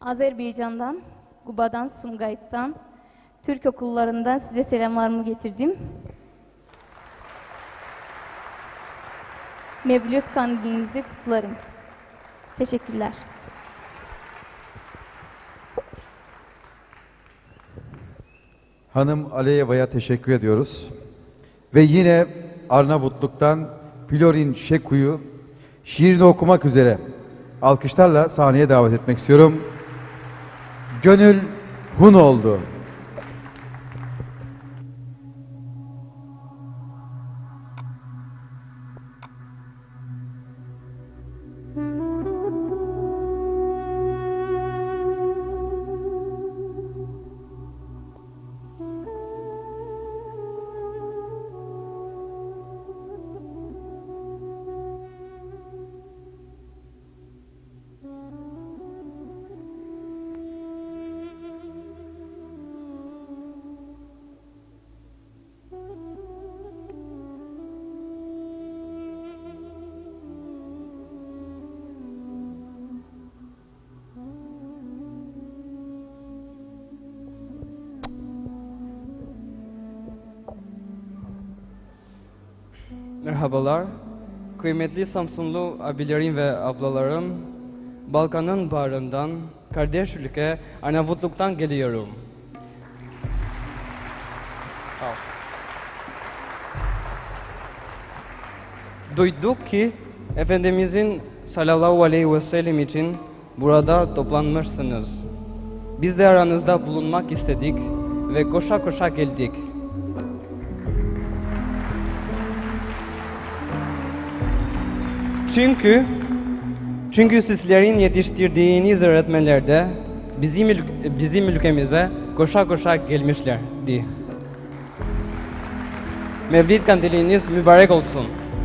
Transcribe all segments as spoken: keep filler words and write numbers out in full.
Azerbaycan'dan, Guba'dan, Sumgayit'tan, Türk okullarından size selamlarımı getirdim. Mevlüt kandilinizi kutlarım. Teşekkürler. Hanım Aleyeva'ya teşekkür ediyoruz. Ve yine Arnavutluk'tan Florin Şeku'yu şiirini okumak üzere alkışlarla sahneye davet etmek istiyorum. Gönül Hun oldu. Merhabalar, kıymetli Samsunlu abilerim ve ablalarım, Balkan'ın bağrından, kardeş ülke Arnavutluk'tan geliyorum. Sağ ol. Duyduk ki Efendimizin sallallahu aleyhi ve sellem için burada toplanmışsınız. Biz de aranızda bulunmak istedik ve koşa koşa geldik. Çünkü çünkü sizlerin yetiştirdiğiniz öğretmenler de bizim ül- bizim ülkemize koşa koşa gelmişlerdi. Mevlid kandiliniz mübarek olsun.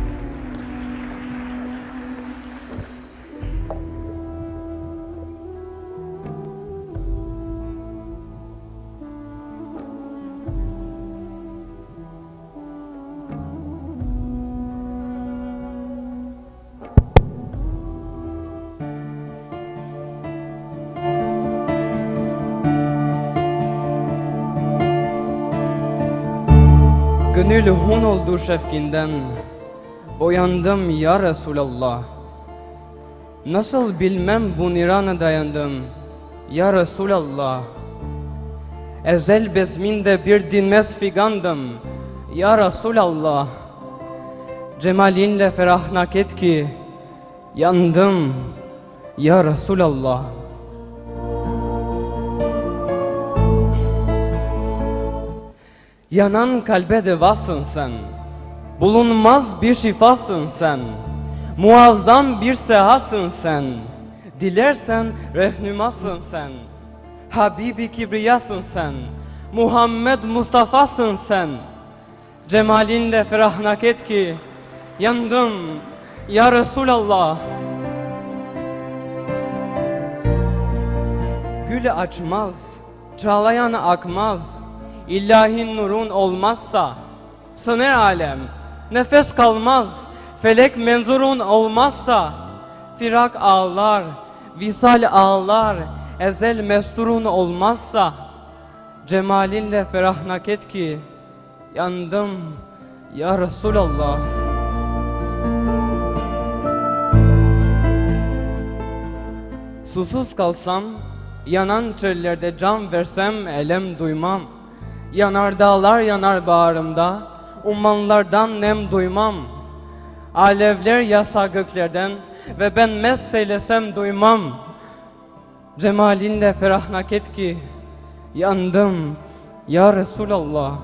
Gönül hun oldu şefkinden, uyandım ya Resulallah. Nasıl bilmem bu nirana dayandım ya Resulallah. Ezel bezminde bir dinmez figandım ya Resulallah. Cemalinle ferahnak et ki yandım ya Resulallah. Yanan kalbe devasın sen, bulunmaz bir şifasın sen, muazzam bir sehasın sen, dilersen rehnümasın sen, Habibi Kibriyasın sen, Muhammed Mustafa'sın sen, cemalinle ferahnak et ki yandım ya Resulallah. Gül açmaz, çağlayan akmaz, İlahi nurun olmazsa, sınır alem, nefes kalmaz, felek menzurun olmazsa, firak ağlar, visal ağlar, ezel mesturun olmazsa, cemalinle ferahnak et ki, yandım ya Resulallah. Susuz kalsam, yanan çöllerde can versem elem duymam. Yanar dağlar yanar bağrımda, ummanlardan nem duymam. Alevler yasa göklerden ve ben mest seylesem duymam. Cemalinle ferahnak et ki yandım ya Resulallah.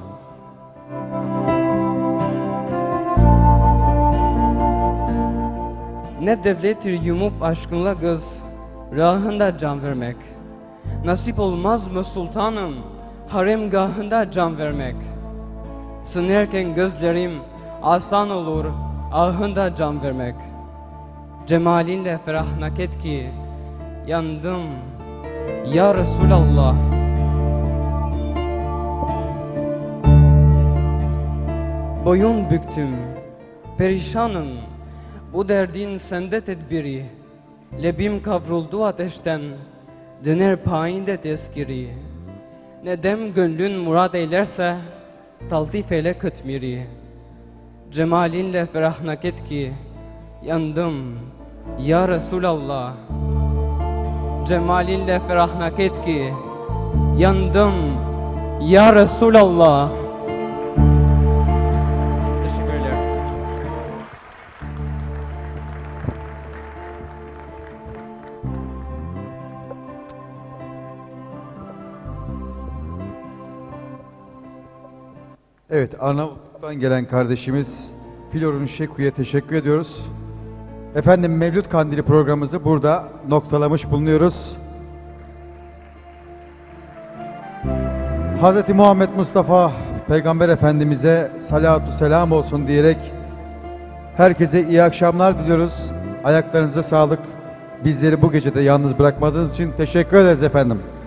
Ne devlettir yumup aşkınla göz rahında can vermek. Nasip olmaz mı sultanım haremgahında can vermek. Sınırken gözlerim asan olur ahında can vermek. Cemalinle ferahnak et ki yandım ya Resulallah. Boyun büktüm, perişanım, bu derdin sende tedbiri. Lebim kavruldu ateşten, döner payinde tezkiri. Ne dem gönlün murad eylerse, taltif eyle kıtmiri. Cemalinle ferahnak et ki, yandım ya Resulallah. Cemalinle ferahnak et ki, yandım ya Resulallah. Teşekkürler. Evet, Arnavut'tan gelen kardeşimiz Flor'un Şeku'ya teşekkür ediyoruz. Efendim, Mevlüt Kandili programımızı burada noktalamış bulunuyoruz. Hz. Muhammed Mustafa Peygamber Efendimiz'e salatu selam olsun diyerek herkese iyi akşamlar diliyoruz. Ayaklarınıza sağlık. Bizleri bu gecede yalnız bırakmadığınız için teşekkür ederiz efendim.